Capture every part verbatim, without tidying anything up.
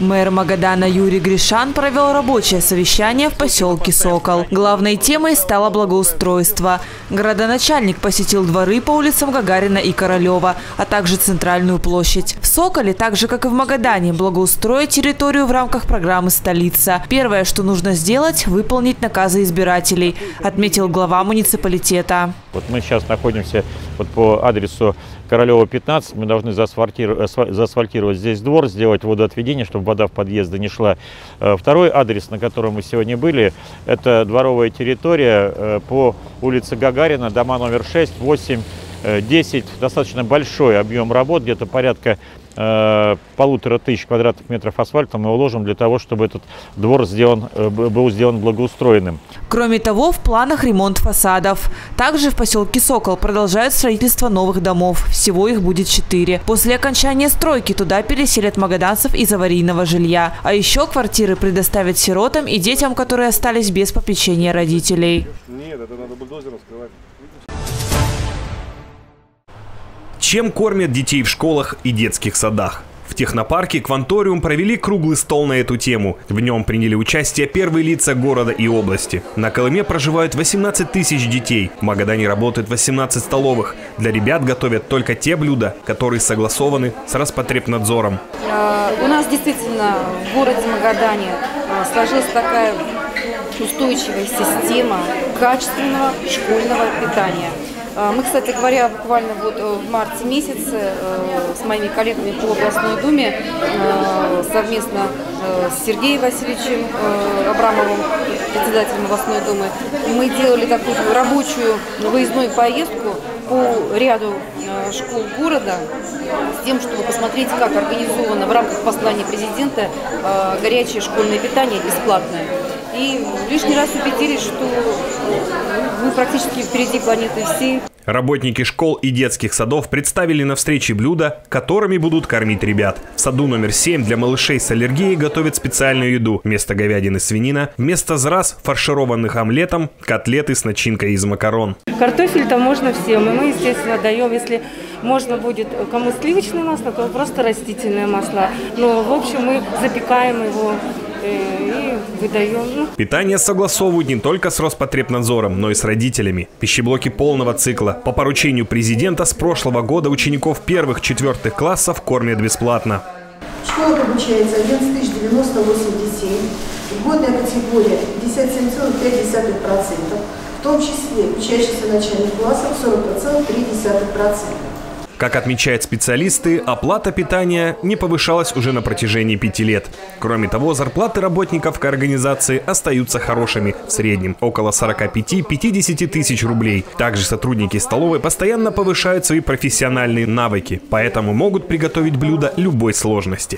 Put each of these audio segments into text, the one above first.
Мэр Магадана Юрий Гришан провел рабочее совещание в поселке Сокол. Главной темой стало благоустройство. Городоначальник посетил дворы по улицам Гагарина и Королева, а также центральную площадь. В Соколе, так же как и в Магадане, благоустроить территорию в рамках программы «Столица». Первое, что нужно сделать – выполнить наказы избирателей, отметил глава муниципалитета. Вот мы сейчас находимся вот по адресу Королева, пятнадцать. Мы должны заасфальтировать, заасфальтировать здесь двор, сделать водоотведение, чтобы вода в подъезды не шла. Второй адрес, на котором мы сегодня были, это дворовая территория по улице Гагарина, дома номер шесть, восемь, десять. Достаточно большой объем работ, где-то порядка э, полутора тысяч квадратных метров асфальта мы уложим для того, чтобы этот двор сделан, был сделан благоустроенным. Кроме того, в планах ремонт фасадов. Также в поселке Сокол продолжают строительство новых домов. Всего их будет четыре. После окончания стройки туда переселят магаданцев из аварийного жилья. А еще квартиры предоставят сиротам и детям, которые остались без попечения родителей. Нет, это надо бульдозером скрывать. Чем кормят детей в школах и детских садах? В технопарке «Кванториум» провели круглый стол на эту тему. В нем приняли участие первые лица города и области. На Колыме проживают восемнадцать тысяч детей. В Магадане работают восемнадцать столовых. Для ребят готовят только те блюда, которые согласованы с Роспотребнадзором. У нас действительно в городе Магадане сложилась такая устойчивая система качественного школьного питания. Мы, кстати говоря, буквально вот в марте месяце с моими коллегами по областной думе совместно с Сергеем Васильевичем Абрамовым, председателем областной думы, мы делали такую рабочую выездную поездку по ряду школ города с тем, чтобы посмотреть, как организовано в рамках послания президента горячее школьное питание бесплатное. И лишний раз убедились, что мы практически впереди планеты всей. Работники школ и детских садов представили на встрече блюда, которыми будут кормить ребят. В саду номер семь для малышей с аллергией готовят специальную еду. Вместо говядины свинина, вместо зраз, фаршированных омлетом, котлеты с начинкой из макарон. Картофель-то можно всем, и мы, естественно, даем, если можно будет кому сливочное масло, то просто растительное масло. Но, в общем, мы запекаем его и выдаем. Питание согласовывают не только с Роспотребнадзором, но и с родителями. Пищеблоки полного цикла. По поручению президента с прошлого года учеников первых-четвертых классов кормят бесплатно. В школах обучается одиннадцать тысяч девяносто восемь детей. Льготная категория пятьдесят семь целых пять десятых процента, в том числе учащиеся начальных классов сорок целых три десятых процента. Как отмечают специалисты, оплата питания не повышалась уже на протяжении пяти лет. Кроме того, зарплаты работников организации остаются хорошими, в среднем около сорока пяти — пятидесяти тысяч рублей. Также сотрудники столовой постоянно повышают свои профессиональные навыки, поэтому могут приготовить блюда любой сложности.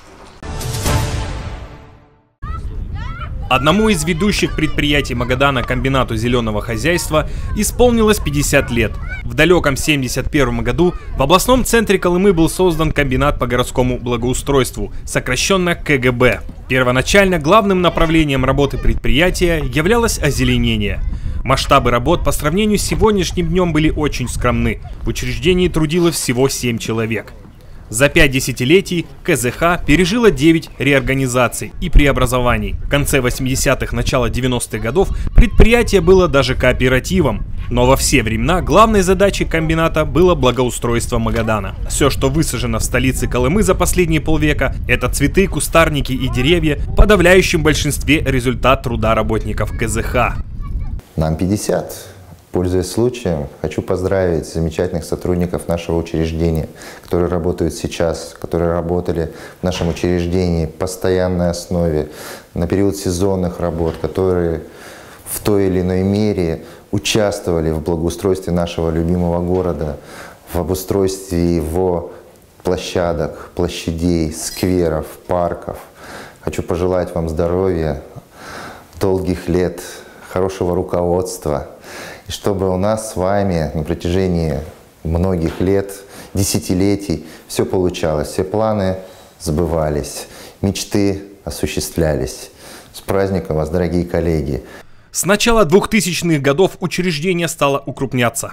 Одному из ведущих предприятий Магадана, комбинату зеленого хозяйства, исполнилось пятьдесят лет. В далеком семьдесят первом году в областном центре Колымы был создан комбинат по городскому благоустройству, сокращенно ка гэ бэ. Первоначально главным направлением работы предприятия являлось озеленение. Масштабы работ по сравнению с сегодняшним днем были очень скромны. В учреждении трудилось всего семь человек. За пять десятилетий ка зэ ха пережила девять реорганизаций и преобразований. В конце восьмидесятых, начало девяностых годов предприятие было даже кооперативом. Но во все времена главной задачей комбината было благоустройство Магадана. Все, что высажено в столице Колымы за последние полвека, это цветы, кустарники и деревья, в подавляющем большинстве результат труда работников ка зэ ха. Нам пятьдесят. Пользуясь случаем, хочу поздравить замечательных сотрудников нашего учреждения, которые работают сейчас, которые работали в нашем учреждении в постоянной основе, на период сезонных работ, которые в той или иной мере участвовали в благоустройстве нашего любимого города, в обустройстве его площадок, площадей, скверов, парков. Хочу пожелать вам здоровья, долгих лет, хорошего руководства. И чтобы у нас с вами на протяжении многих лет, десятилетий все получалось, все планы сбывались, мечты осуществлялись. С праздником вас, дорогие коллеги! С начала двухтысячных годов учреждение стало укрупняться.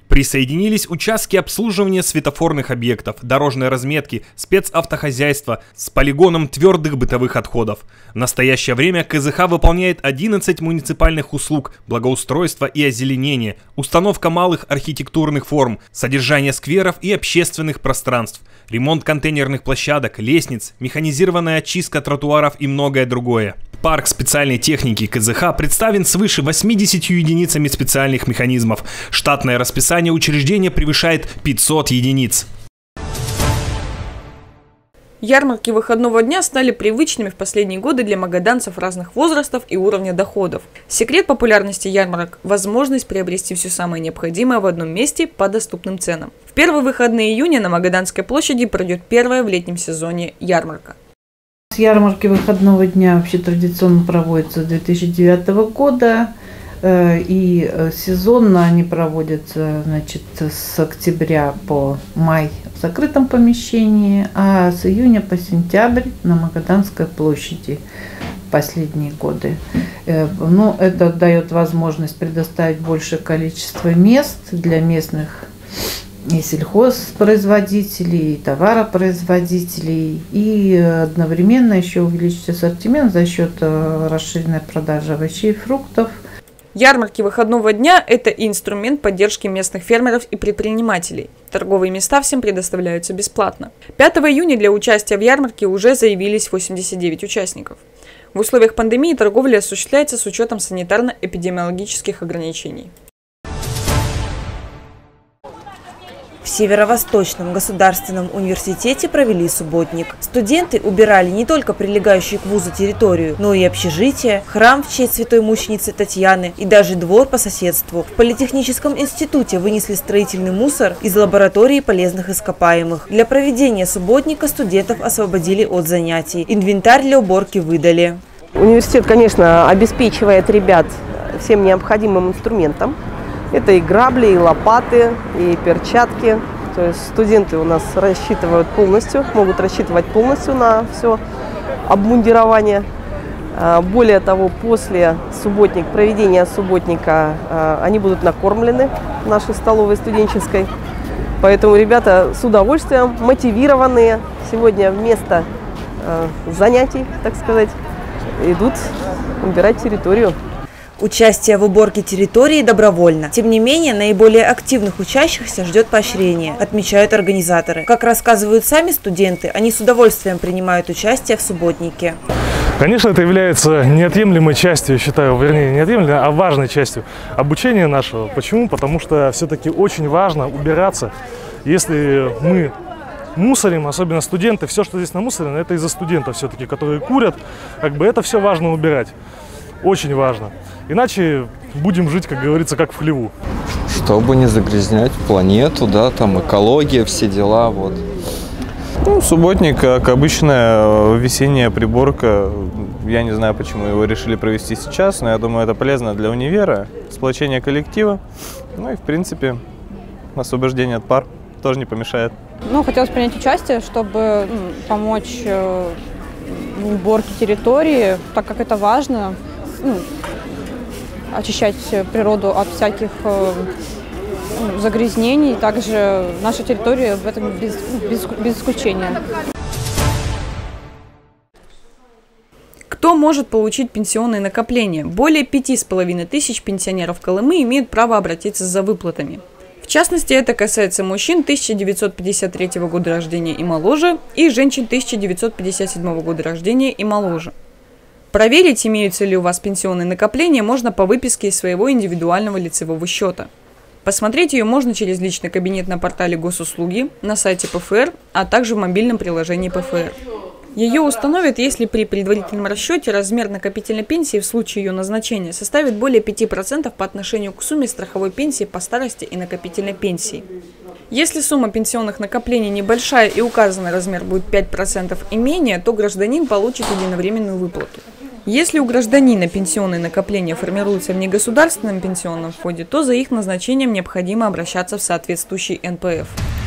Присоединились участки обслуживания светофорных объектов, дорожной разметки, спецавтохозяйства с полигоном твердых бытовых отходов. В настоящее время КЗХ выполняет одиннадцать муниципальных услуг: благоустройство и озеленение, установка малых архитектурных форм, содержание скверов и общественных пространств, ремонт контейнерных площадок, лестниц, механизированная очистка тротуаров и многое другое. Парк специальной техники КЗХ представлен свыше восьмидесятью единицами специальных механизмов. Штатное расписание учреждения превышает пятьсот единиц. Ярмарки выходного дня стали привычными в последние годы для магаданцев разных возрастов и уровня доходов. Секрет популярности ярмарок – возможность приобрести все самое необходимое в одном месте по доступным ценам. В первые выходные июня на Магаданской площади пройдет первая в летнем сезоне ярмарка. Ярмарки выходного дня вообще традиционно проводятся с две тысячи девятого года, и сезонно они проводятся, значит, с октября по май в закрытом помещении, а с июня по сентябрь на Магаданской площади последние годы. Ну, это дает возможность предоставить большее количество мест для местных и сельхозпроизводителей, и товаропроизводителей, и одновременно еще увеличить ассортимент за счет расширенной продажи овощей и фруктов. Ярмарки выходного дня – это и инструмент поддержки местных фермеров и предпринимателей. Торговые места всем предоставляются бесплатно. пятого июня для участия в ярмарке уже заявились восемьдесят девять участников. В условиях пандемии торговля осуществляется с учетом санитарно-эпидемиологических ограничений. В Северо-Восточном государственном университете провели субботник. Студенты убирали не только прилегающую к вузу территорию, но и общежитие, храм в честь святой мученицы Татьяны и даже двор по соседству. В Политехническом институте вынесли строительный мусор из лаборатории полезных ископаемых. Для проведения субботника студентов освободили от занятий. Инвентарь для уборки выдали. Университет, конечно, обеспечивает ребят всем необходимым инструментом. Это и грабли, и лопаты, и перчатки. То есть студенты у нас рассчитывают полностью, могут рассчитывать полностью на все обмундирование. Более того, после субботник, проведения субботника они будут накормлены в нашей столовой студенческой. Поэтому ребята с удовольствием, мотивированные, сегодня вместо занятий, так сказать, идут убирать территорию. Участие в уборке территории добровольно. Тем не менее, наиболее активных учащихся ждет поощрение, отмечают организаторы. Как рассказывают сами студенты, они с удовольствием принимают участие в субботнике. Конечно, это является неотъемлемой частью, я считаю, вернее, неотъемлемой, а важной частью обучения нашего. Почему? Потому что все-таки очень важно убираться. Если мы мусорим, особенно студенты, все, что здесь намусорено, это из-за студентов все-таки, которые курят, как бы это все важно убирать. Очень важно. Иначе будем жить, как говорится, как в хлеву. Чтобы не загрязнять планету, да, там экология, все дела, вот. Ну, субботник, как обычная весенняя приборка. Я не знаю, почему его решили провести сейчас, но я думаю, это полезно для универа, сплочение коллектива. Ну и, в принципе, освобождение от пар тоже не помешает. Ну, хотелось принять участие, чтобы ну, помочь э, в уборке территории, так как это важно. Ну, очищать природу от всяких э, загрязнений. Также наша территория в этом без, без, без исключения. Кто может получить пенсионные накопления? Более пяти с половиной тысяч пенсионеров Колымы имеют право обратиться за выплатами. В частности, это касается мужчин тысяча девятьсот пятьдесят третьего года рождения и моложе и женщин тысяча девятьсот пятьдесят седьмого года рождения и моложе. Проверить, имеются ли у вас пенсионные накопления, можно по выписке из своего индивидуального лицевого счета. Посмотреть ее можно через личный кабинет на портале Госуслуги, на сайте ПФР, а также в мобильном приложении ПФР. Ее установят, если при предварительном расчете размер накопительной пенсии в случае ее назначения составит более пяти процентов по отношению к сумме страховой пенсии по старости и накопительной пенсии. Если сумма пенсионных накоплений небольшая и указанный размер будет пять процентов и менее, то гражданин получит единовременную выплату. Если у гражданина пенсионные накопления формируются в негосударственном пенсионном фонде, то за их назначением необходимо обращаться в соответствующий эн пэ эф.